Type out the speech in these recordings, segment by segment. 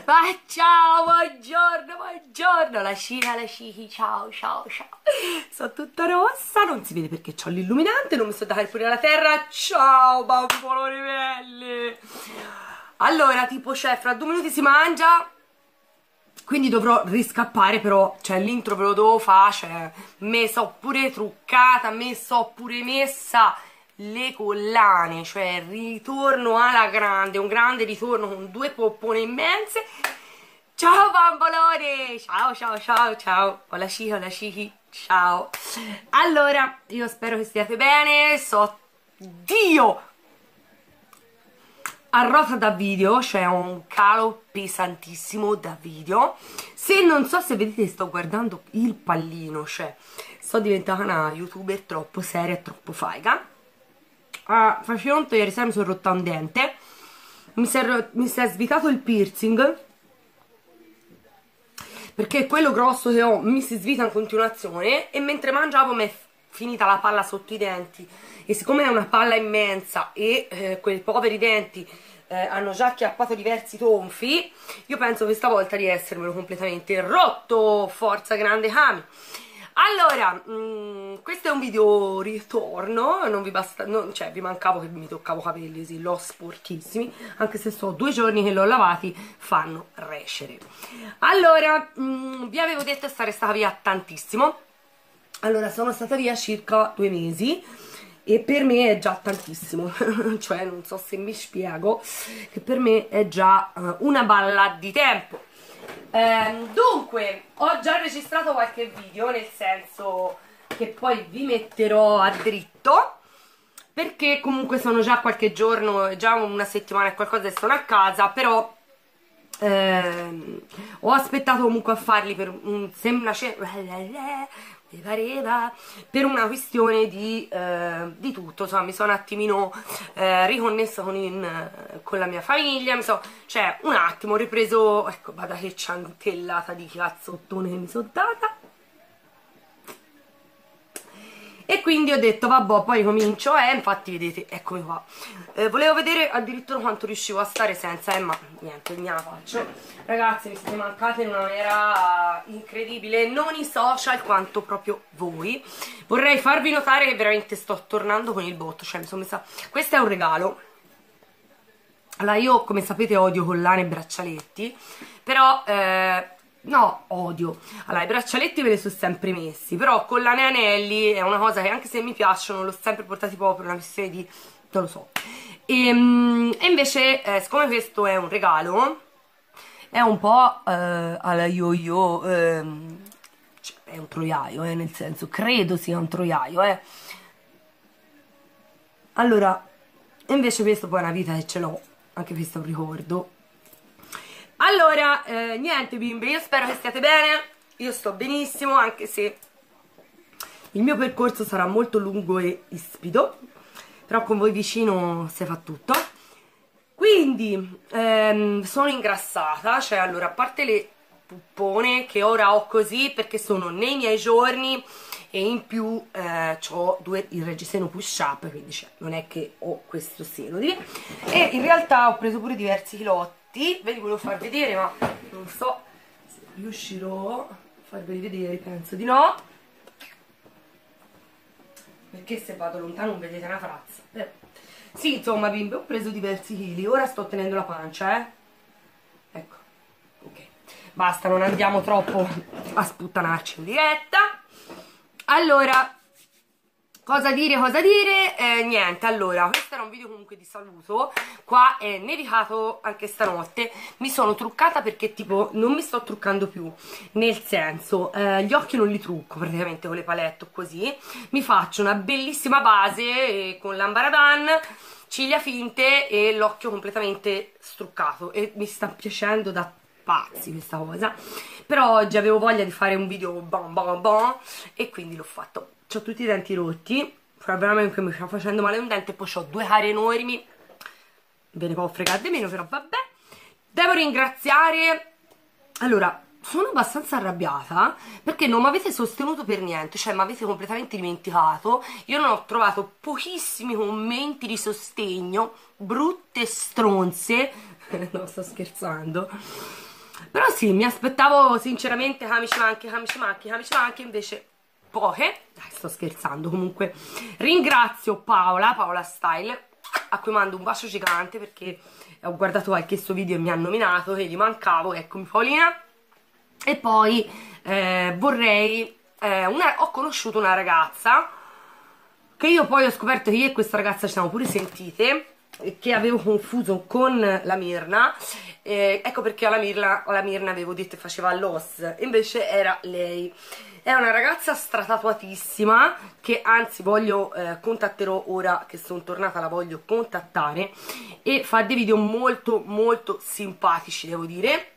Ma ciao, buongiorno, buongiorno. La Cici, ciao, ciao, ciao. Sono tutta rossa, non si vede perché ho l'illuminante, non mi sto dando pure la terra. Ciao, bamboloni belli. Allora, tipo, fra 2 minuti si mangia, quindi dovrò riscappare, però, cioè, l'intro ve lo devo fare, cioè, me so pure truccata, me so pure messa le collane, cioè ritorno alla grande, un grande ritorno con 2 poppone immense. Ciao bambolone, ciao ciao ciao ciao, hola cici, ciao. Allora, io spero che stiate bene, Dio, a rota da video, cioè ho un calo pesantissimo da video. Se non so se vedete, sto guardando il pallino, cioè sto diventata una youtuber troppo seria e troppo faiga. Faccio ieri sera mi sono rotta un dente, mi si è svitato il piercing, perché quello grosso che ho mi si svita in continuazione, e mentre mangiavo mi è finita la palla sotto i denti, e siccome è una palla immensa e quei poveri denti hanno già acchiappato diversi tonfi, io penso questa volta di essermelo completamente rotto. Forza grande Kami. Allora, questo è un video ritorno, non vi basta, cioè vi mancavo che mi toccavo i capelli, sì, l'ho sporchissimi, anche se so 2 giorni che l'ho lavati, fanno rescere. Allora, vi avevo detto di stata via tantissimo. Allora, sono stata via circa 2 mesi, e per me è già tantissimo, cioè non so se mi spiego, che per me è già una balla di tempo. Dunque, ho già registrato qualche video, nel senso che poi vi metterò a dritto, perché comunque sono già qualche giorno, già una settimana e qualcosa che sono a casa, però ho aspettato comunque a farli per mi pareva, per una questione di tutto, insomma mi sono un attimino riconnessa con la mia famiglia, cioè un attimo ho ripreso, ecco, guarda che ciantellata di cazzottone che mi sono data, e quindi ho detto vabbè, poi comincio, infatti vedete, eccomi qua. Volevo vedere addirittura quanto riuscivo a stare senza, ma niente, me la faccio. Ragazzi, mi siete mancate in una maniera incredibile, non i social quanto proprio voi. Vorrei farvi notare che veramente sto tornando con il botto, cioè mi sono messa... Questo è un regalo. Allora, io come sapete odio collane e braccialetti, però... no, odio. Allora, i braccialetti me li sono sempre messi, però collane e anelli è una cosa che, anche se mi piacciono, l'ho sempre portati proprio per una questione di... non lo so. E invece, siccome questo è un regalo, è un po' alla yo-yo, cioè, è un troiaio, nel senso, credo sia un troiaio, Allora, invece questo poi è una vita che ce l'ho, anche questo è un ricordo. Allora, niente bimbe, io spero che stiate bene, io sto benissimo, anche se il mio percorso sarà molto lungo e ispido, però con voi vicino si fa tutto. Quindi, sono ingrassata, cioè allora, a parte le puppone che ora ho così perché sono nei miei giorni, e in più ho il reggiseno push up, quindi cioè, non è che ho questo seno e in realtà ho preso pure diversi chilotti. Ve li volevo far vedere, ma non so se riuscirò a farveli vedere, penso di no, perché se vado lontano non vedete una frazza. Sì, insomma bimbe, ho preso diversi chili, ora sto tenendo la pancia, ecco, ok, basta, non andiamo troppo a sputtanarci in diretta. Allora, cosa dire, niente, allora, questo era un video comunque di saluto. Qua è nevicato anche stanotte, mi sono truccata perché tipo non mi sto truccando più, nel senso, gli occhi non li trucco praticamente con le palette o così, mi faccio una bellissima base con l'ambaradan, ciglia finte e l'occhio completamente struccato, e mi sta piacendo da pazzi questa cosa, però oggi avevo voglia di fare un video bon, e quindi l'ho fatto. Ho tutti i denti rotti, veramente mi sta facendo male un dente, poi ho 2 carie enormi, ve ne può fregare di meno, però vabbè. Devo ringraziare, allora, sono abbastanza arrabbiata perché non mi avete sostenuto per niente, cioè mi avete completamente dimenticato. Io non ho trovato pochissimi commenti di sostegno, brutte stronze, no, sto scherzando. Però sì, mi aspettavo sinceramente camici manchi, invece poche. Dai, sto scherzando. Comunque ringrazio Paola Style, a cui mando un bacio gigante, perché ho guardato qualche suo video e mi ha nominato, che gli mancavo, eccomi Paolina. E poi ho conosciuto una ragazza, che io poi ho scoperto che io e questa ragazza ci siamo pure sentite, che avevo confuso con la Mirna, ecco perché alla Mirna avevo detto che faceva l'os, invece era lei. È una ragazza stratatuatissima, che anzi voglio, contatterò ora che sono tornata, la voglio contattare, e fa dei video molto molto simpatici, devo dire.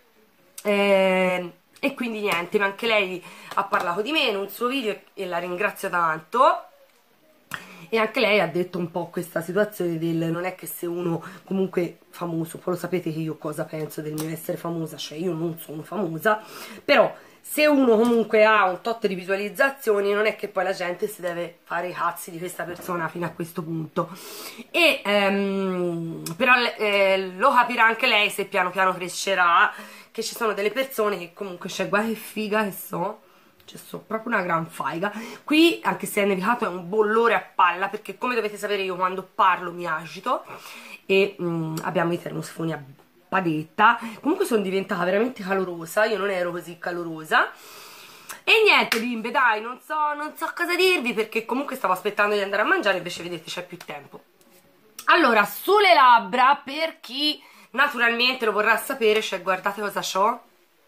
E quindi niente, anche lei ha parlato di me in un suo video e la ringrazio tanto. E anche lei ha detto un po' questa situazione del non è che se uno comunque famoso, poi lo sapete che io cosa penso del mio essere famosa, cioè io non sono famosa, però se uno comunque ha un tot di visualizzazioni non è che poi la gente si deve fare i cazzi di questa persona fino a questo punto. E però lo capirà anche lei se piano piano crescerà, che ci sono delle persone che comunque c'è, guarda che figa che so, cioè so proprio una gran faiga. Qui, anche se è nevicato, è un bollore a palla, perché come dovete sapere io quando parlo mi agito, e abbiamo i termosifoni a padetta. Comunque sono diventata veramente calorosa, io non ero così calorosa. E niente bimbe, dai, non so cosa dirvi, perché comunque stavo aspettando di andare a mangiare, invece vedete c'è più tempo. Allora, sulle labbra, per chi naturalmente lo vorrà sapere, cioè guardate cosa c'ho.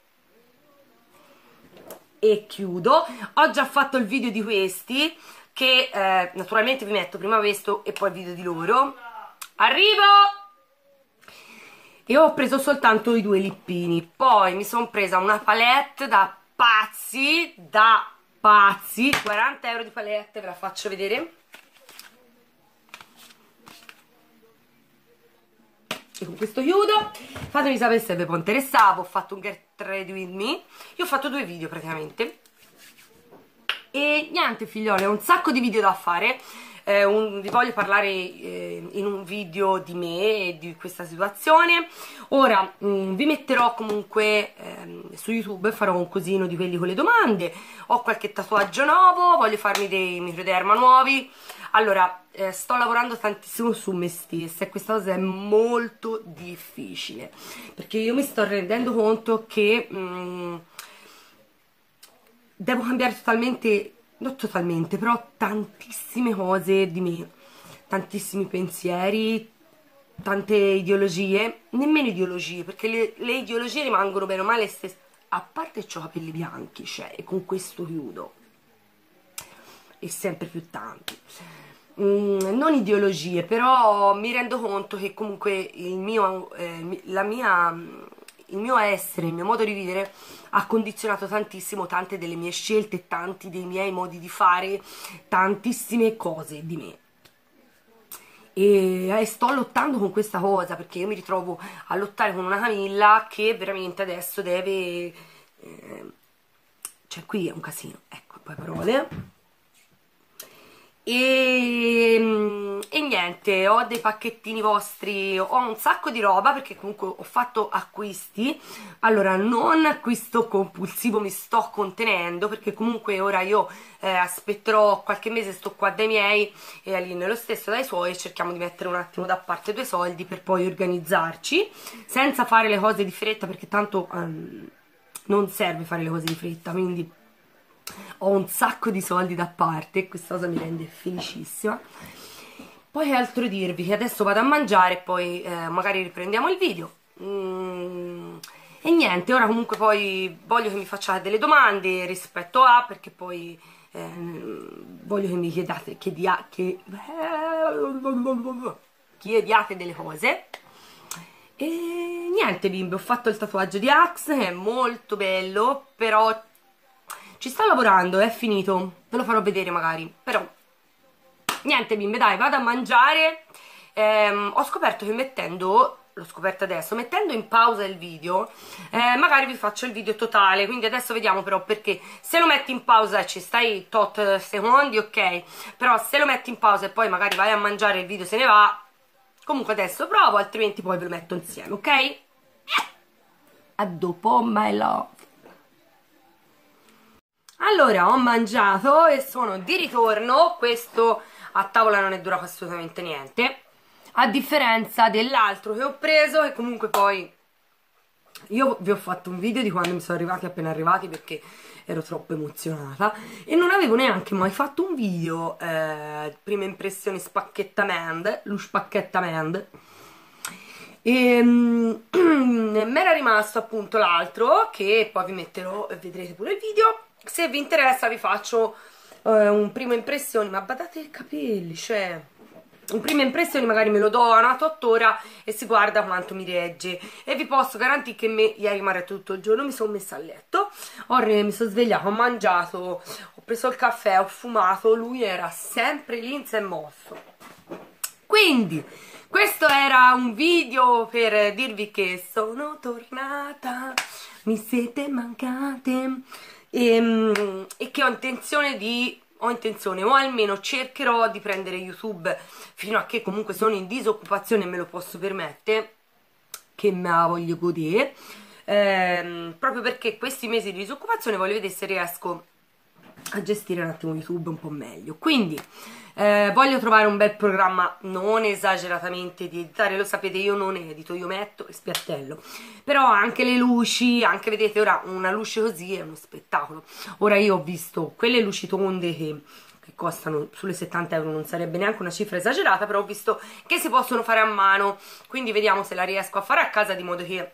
E chiudo. Ho già fatto il video di questi, che naturalmente vi metto prima questo e poi il video di loro. Arrivo! E ho preso soltanto i due lippini, poi mi sono presa una palette da pazzi, 40 euro di palette, ve la faccio vedere. E con questo chiudo. Fatemi sapere se vi può interessare. Ho fatto un get ready with me. Io ho fatto 2 video praticamente. E niente figliole, ho un sacco di video da fare. Vi voglio parlare in un video di me e di questa situazione. Ora vi metterò comunque su YouTube, farò un cosino di quelli con le domande. Ho qualche tatuaggio nuovo, voglio farmi dei microderma nuovi. Allora, sto lavorando tantissimo su me stessa, e questa cosa è molto difficile, perché io mi sto rendendo conto che devo cambiare totalmente, non totalmente, però tantissime cose di me, tantissimi pensieri, tante ideologie, nemmeno ideologie, perché le ideologie rimangono bene o male stesse, a parte che ho capelli bianchi, cioè, e con questo chiudo, e sempre più tanti. Non ideologie, però mi rendo conto che comunque il mio essere, il mio modo di vivere ha condizionato tantissimo tante delle mie scelte, tanti dei miei modi di fare, tantissime cose di me. E sto lottando con questa cosa, perché io mi ritrovo a lottare con una Camilla che veramente adesso deve cioè qui è un casino, ecco, poi parole. E niente, ho dei pacchettini vostri, ho un sacco di roba, perché comunque ho fatto acquisti. Allora, non acquisto compulsivo, mi sto contenendo, perché comunque ora io aspetterò qualche mese, sto qua dai miei e Aline lo stesso dai suoi, e cerchiamo di mettere un attimo da parte 2 soldi per poi organizzarci, senza fare le cose di fretta, perché tanto non serve fare le cose di fretta, quindi ho un sacco di soldi da parte e questa cosa mi rende felicissima. Poi che altro dirvi? Che adesso vado a mangiare e poi magari riprendiamo il video. E niente, ora comunque poi voglio che mi facciate delle domande rispetto a, perché poi voglio che mi chiediate delle cose. E niente bimbe, ho fatto il tatuaggio di Axe, che è molto bello, però ci sto lavorando, è finito, ve lo farò vedere magari, però niente bimbe, dai, vado a mangiare. Ho scoperto che l'ho scoperto adesso, mettendo in pausa il video, magari vi faccio il video totale, quindi adesso vediamo però, perché se lo metti in pausa e ci stai tot secondi, ok, però se lo metti in pausa e poi magari vai a mangiare e il video se ne va, comunque adesso provo, altrimenti poi ve lo metto insieme, ok? A dopo, my love. Allora, ho mangiato e sono di ritorno. Questo a tavola non è durato assolutamente niente, a differenza dell'altro che ho preso, e comunque poi io vi ho fatto un video di quando mi sono arrivati appena arrivati perché ero troppo emozionata e non avevo neanche mai fatto un video prime impressioni spacchettamento, lo spacchettamento. E mi era rimasto appunto l'altro che poi vi metterò e vedrete pure il video. Se vi interessa vi faccio un primo impressioni, ma badate i capelli, cioè un primo impressioni magari me lo do a una tuttora e si guarda quanto mi regge, e vi posso garantire che me ieri mi ha retto tutto il giorno. Mi sono messa a letto, mi sono svegliata, ho mangiato, ho preso il caffè, ho fumato, lui era sempre lì, non si è mosso. Quindi questo era un video per dirvi che sono tornata, mi siete mancate, e che ho intenzione, o almeno cercherò di prendere YouTube fino a che comunque sono in disoccupazione e me lo posso permettere, che me la voglio godere, proprio perché questi mesi di disoccupazione voglio vedere se riesco a gestire un attimo YouTube un po' meglio. Quindi voglio trovare un bel programma, non esageratamente di editare, lo sapete, io non edito, io metto e spiattello, però anche le luci, anche vedete ora una luce così è uno spettacolo. Ora io ho visto quelle luci tonde che costano sulle 70 euro, non sarebbe neanche una cifra esagerata, però ho visto che si possono fare a mano, quindi vediamo se la riesco a fare a casa di modo che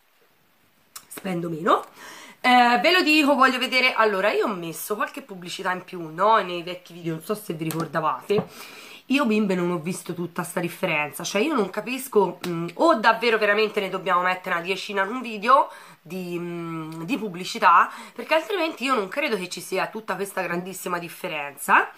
spendo meno. Ve lo dico, voglio vedere. Allora, io ho messo qualche pubblicità in più, no? Nei vecchi video, non so se vi ricordavate. Io bimbe non ho visto tutta sta differenza, cioè io non capisco, o davvero veramente ne dobbiamo mettere una decina in un video di pubblicità, perché altrimenti io non credo che ci sia tutta questa grandissima differenza.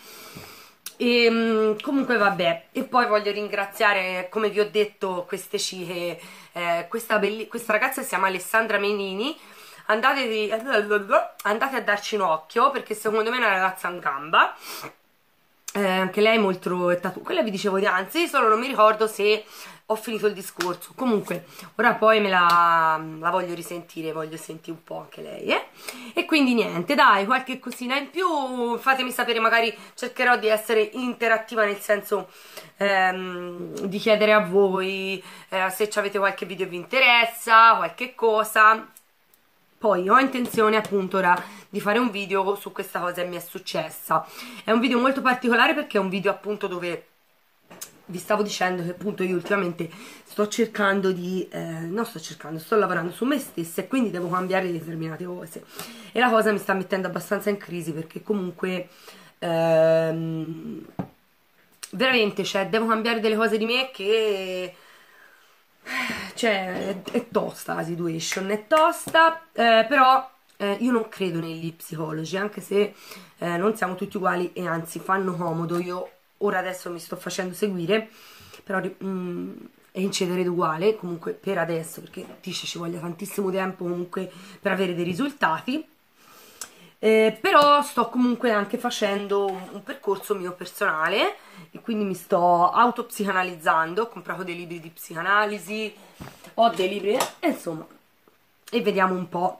E comunque vabbè, e poi voglio ringraziare, come vi ho detto, queste ciche, questa ragazza si chiama Alessandra Menini. Andate a darci un occhio perché secondo me è una ragazza in gamba, anche lei molto quella vi dicevo di anzi, solo non mi ricordo se ho finito il discorso. Comunque ora poi me la voglio risentire, voglio sentire un po' anche lei, e quindi niente, dai, qualche cosina in più, fatemi sapere, magari cercherò di essere interattiva, nel senso di chiedere a voi se avete qualche video che vi interessa, qualche cosa. Poi ho intenzione appunto ora di fare un video su questa cosa che mi è successa. È un video molto particolare perché è un video appunto dove vi stavo dicendo che appunto io ultimamente sto cercando di... sto lavorando su me stessa e quindi devo cambiare determinate cose. E la cosa mi sta mettendo abbastanza in crisi perché comunque... veramente, cioè, devo cambiare delle cose di me che... cioè è tosta la situation, è tosta, però io non credo negli psicologi, anche se non siamo tutti uguali e anzi fanno comodo. Io ora adesso mi sto facendo seguire, però incederete uguale comunque per adesso, perché dice ci voglia tantissimo tempo comunque per avere dei risultati. Però sto comunque anche facendo un percorso mio personale e quindi mi sto autopsicanalizzando. Ho comprato dei libri di psicanalisi, ho dei libri, insomma, e vediamo un po'.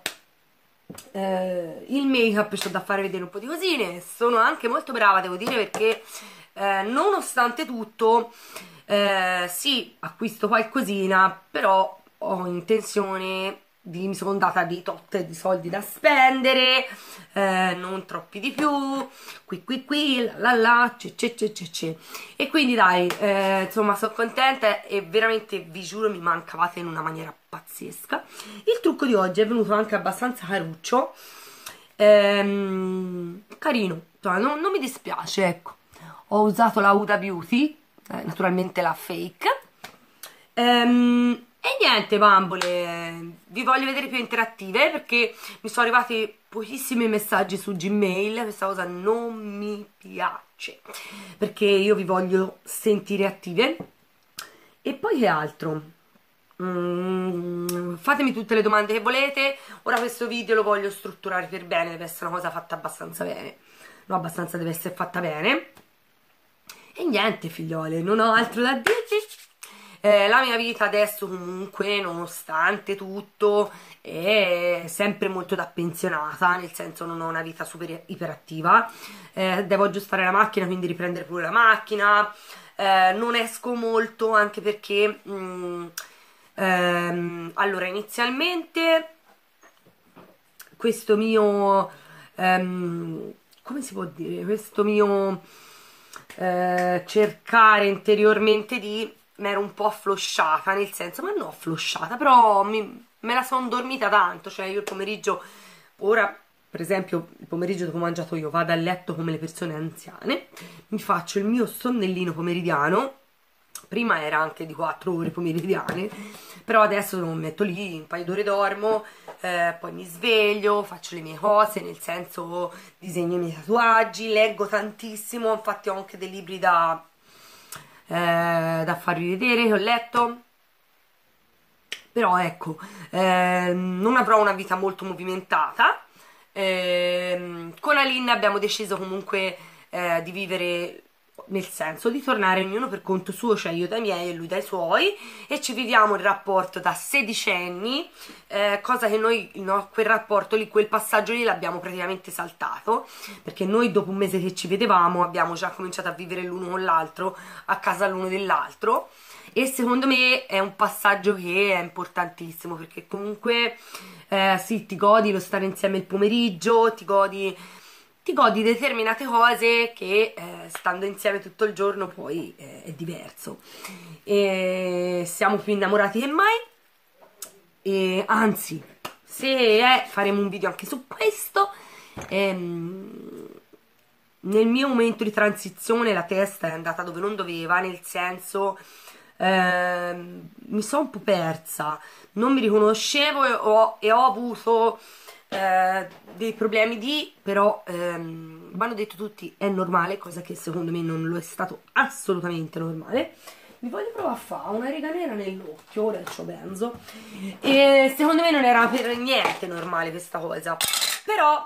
Il make up c'ho da fare vedere un po' di cosine. Sono anche molto brava, devo dire, perché nonostante tutto sì, acquisto qualcosina, però ho intenzione mi sono data di tot di soldi da spendere, non troppi di più, qui, la, ce. E quindi dai, insomma sono contenta e veramente vi giuro mi mancavate in una maniera pazzesca. Il trucco di oggi è venuto anche abbastanza caruccio, carino, non mi dispiace, ecco. Ho usato la Huda Beauty, naturalmente la fake, e niente bambole, vi voglio vedere più interattive perché mi sono arrivati pochissimi messaggi su Gmail. Questa cosa non mi piace perché io vi voglio sentire attive. E poi che altro? Fatemi tutte le domande che volete. Ora questo video lo voglio strutturare per bene, deve essere una cosa fatta abbastanza bene, no, abbastanza, deve essere fatta bene. E niente figliole, non ho altro da dirvi. La mia vita adesso comunque, nonostante tutto, è sempre molto da pensionata, nel senso non ho una vita super iperattiva. Devo aggiustare la macchina, quindi riprendere pure la macchina. Non esco molto anche perché allora inizialmente questo mio come si può dire, questo mio cercare interiormente di mi ero un po' afflosciata, nel senso, ma non afflosciata, però me la sono dormita tanto, cioè io il pomeriggio, ora per esempio il pomeriggio dopo mangiato io vado a letto come le persone anziane, mi faccio il mio sonnellino pomeridiano, prima era anche di 4 ore pomeridiane, però adesso mi metto lì, un paio d'ore dormo, poi mi sveglio, faccio le mie cose, nel senso disegno i miei tatuaggi, leggo tantissimo, infatti ho anche dei libri da farvi vedere che ho letto. Però ecco, non avrò una vita molto movimentata. Con Aline abbiamo deciso comunque di vivere, nel senso di tornare ognuno per conto suo, cioè io dai miei e lui dai suoi, e ci viviamo il rapporto da 16 anni, cosa che noi, no, quel rapporto lì, quel passaggio lì l'abbiamo praticamente saltato, perché noi dopo un mese che ci vedevamo abbiamo già cominciato a vivere l'uno con l'altro a casa l'uno dell'altro, e secondo me è un passaggio che è importantissimo, perché comunque sì, ti godi lo stare insieme il pomeriggio, ti godi determinate cose che stando insieme tutto il giorno poi è diverso, e siamo più innamorati che mai, e anzi, se faremo un video anche su questo. Nel mio momento di transizione la testa è andata dove non doveva, nel senso mi sono un po' persa, non mi riconoscevo e ho avuto dei problemi però mi hanno detto tutti è normale, cosa che secondo me non lo è stato assolutamente normale. Mi voglio provare a fare una riga nera nell'occhio, ora c'ho benzo, e secondo me non era per niente normale questa cosa, però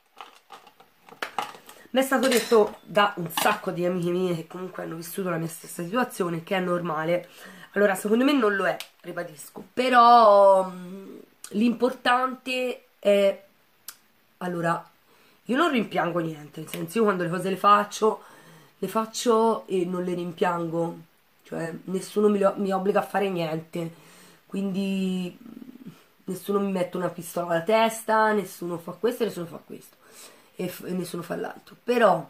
mi è stato detto da un sacco di amiche mie che comunque hanno vissuto la mia stessa situazione che è normale. Allora secondo me non lo è, ribadisco, però l'importante è, allora, io non rimpiango niente, nel senso, io quando le cose le faccio e non le rimpiango, cioè nessuno mi obbliga a fare niente, quindi nessuno mi mette una pistola alla testa, nessuno fa questo e nessuno fa questo, e nessuno fa l'altro, però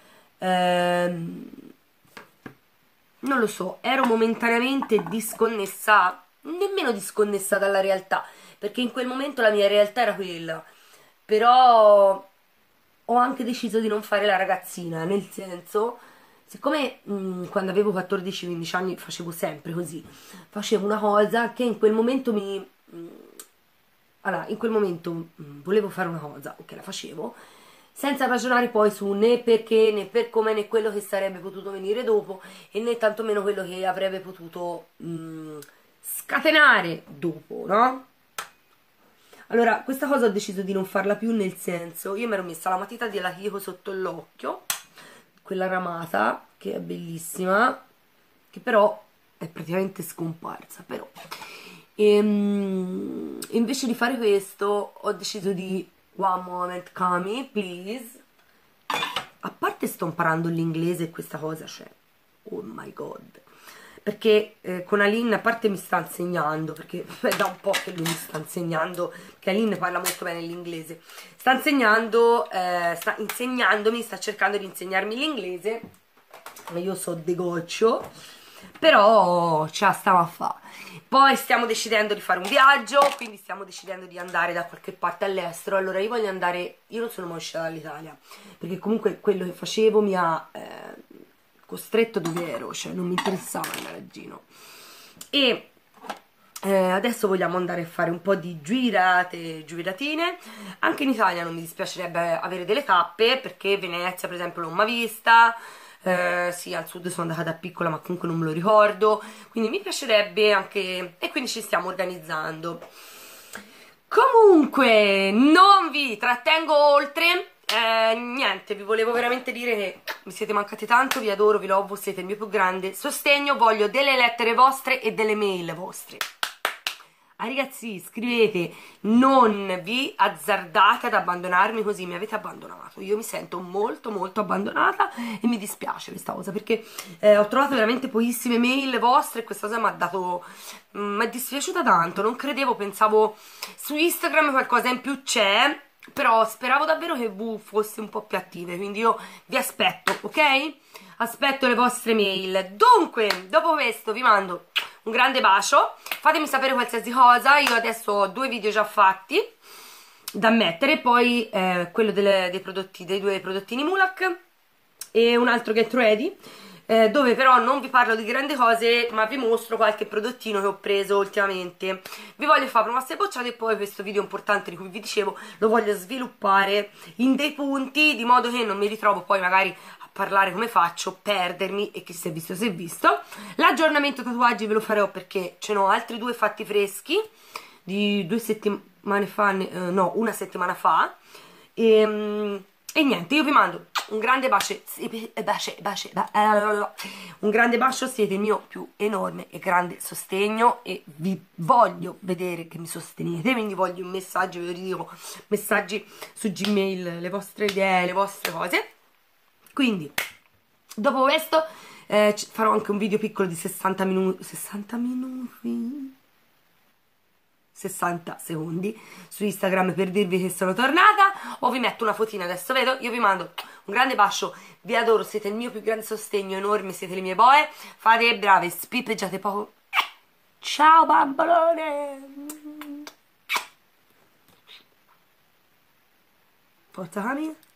non lo so, ero momentaneamente disconnessa, nemmeno disconnessa dalla realtà, perché in quel momento la mia realtà era quella, però ho anche deciso di non fare la ragazzina, nel senso, siccome quando avevo 14-15 anni facevo sempre così, facevo una cosa che in quel momento allora, in quel momento volevo fare una cosa, ok, la facevo, senza ragionare poi su né perché, né per come, né quello che sarebbe potuto venire dopo, e né tantomeno quello che avrebbe potuto scatenare dopo, no? Allora, questa cosa ho deciso di non farla più, nel senso, io mi ero messa la matita di Alahico sotto l'occhio, quella ramata, che è bellissima, che però è praticamente scomparsa, però. Invece di fare questo, ho deciso di one moment, come, please. A parte sto imparando l'inglese e questa cosa, cioè, oh my god. Perché con Aline, a parte mi sta insegnando, perché è da un po' che lui mi sta insegnando, che Aline parla molto bene l'inglese, sta insegnandomi, sta cercando di insegnarmi l'inglese, ma io so de goccio, però ce la stiamo a fare. Poi stiamo decidendo di fare un viaggio, quindi stiamo decidendo di andare da qualche parte all'estero. Allora io voglio andare, io non sono mai uscita dall'Italia, perché comunque quello che facevo mi ha costretto dove ero, cioè non mi interessava andare a Gino, e adesso vogliamo andare a fare un po' di giratine. Anche in Italia non mi dispiacerebbe avere delle tappe, perché Venezia per esempio non l'ho mai vista, sì, al sud sono andata da piccola ma comunque non me lo ricordo, quindi mi piacerebbe anche, e quindi ci stiamo organizzando. Comunque non vi trattengo oltre, Niente, vi volevo veramente dire che mi siete mancati tanto, vi adoro, vi love, siete il mio più grande sostegno, voglio delle lettere vostre e delle mail vostre. Ragazzi, scrivete, non vi azzardate ad abbandonarmi così, mi avete abbandonato, io mi sento molto molto abbandonata e mi dispiace questa cosa perché ho trovato veramente pochissime mail vostre e questa cosa mi ha dato, mi è dispiaciuta tanto, non credevo, pensavo su Instagram qualcosa in più c'è, però speravo davvero che voi foste un po' più attive, quindi io vi aspetto, ok? Aspetto le vostre mail. Dunque, dopo questo vi mando un grande bacio, fatemi sapere qualsiasi cosa, io adesso ho 2 video già fatti da mettere, poi quello dei prodotti, dei 2 prodottini Mulac e un altro Get Ready, dove però non vi parlo di grandi cose ma vi mostro qualche prodottino che ho preso ultimamente. Vi voglio fare proposte bocciate e poi questo video importante di cui vi dicevo lo voglio sviluppare in dei punti, di modo che non mi ritrovo poi magari a parlare come faccio, perdermi, e chi si è visto si è visto. L'aggiornamento tatuaggi ve lo farò perché ce n'ho altri 2 fatti freschi di 2 settimane fa, no, una settimana fa, e niente, io vi mando un grande bacio, un grande bacio, siete il mio più enorme e grande sostegno e vi voglio vedere che mi sostenete, quindi voglio un messaggio, ve lo dico, messaggi su Gmail, le vostre idee, le vostre cose. Quindi dopo questo farò anche un video piccolo di 60 minuti 60 secondi su Instagram per dirvi che sono tornata, o vi metto una fotina adesso, vedo. Io vi mando un grande bacio, vi adoro, siete il mio più grande sostegno, enorme, siete le mie boe, fate brave, spippeggiate poco. Ciao bambolone, forza Cami.